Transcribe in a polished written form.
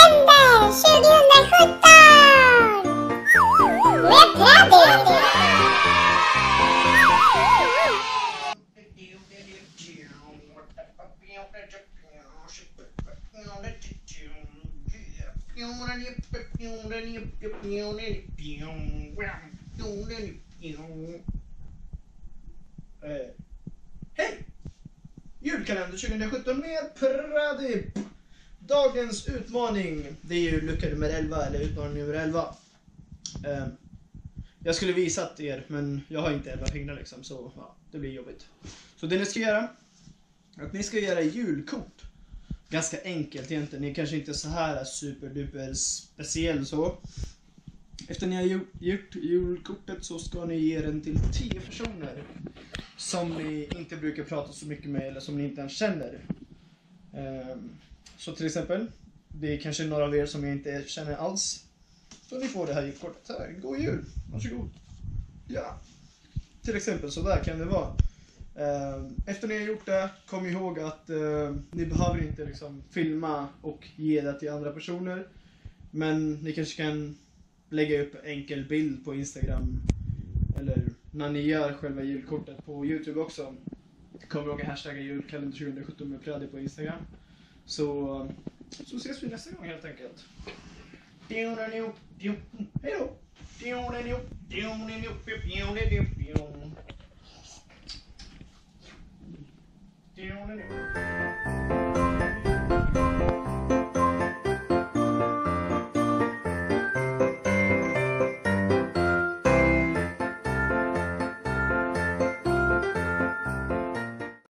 händer 2017? Med Paddy! Hej! Julkalender 2017 med Paddy. Dagens utmaning, det är ju lucka nummer 11 eller utmaning nummer 11. Jag skulle visat er, men jag har inte 11 fingrar liksom, så ja, det blir jobbigt. Så det ni ska göra, att ni ska göra julkort. Ganska enkelt egentligen, ni kanske inte är så här superduper speciell så. Efter ni har gjort julkortet så ska ni ge den till 10 personer som ni inte brukar prata så mycket med eller som ni inte ens känner. Så till exempel, det är kanske några av er som jag inte känner alls. Så ni får det här julkortet. Här, god jul, varsågod. Ja, till exempel så där kan det vara. Efter ni har gjort det, kom ihåg att ni behöver inte liksom filma och ge det till andra personer. Men ni kanske kan lägga upp en enkel bild på Instagram. Eller när ni gör själva julkortet på YouTube också. Kom ihåg att hashtagga julkalender 2017 med Paddy på Instagram. Så ses vi nästa gång helt enkelt. Hej då!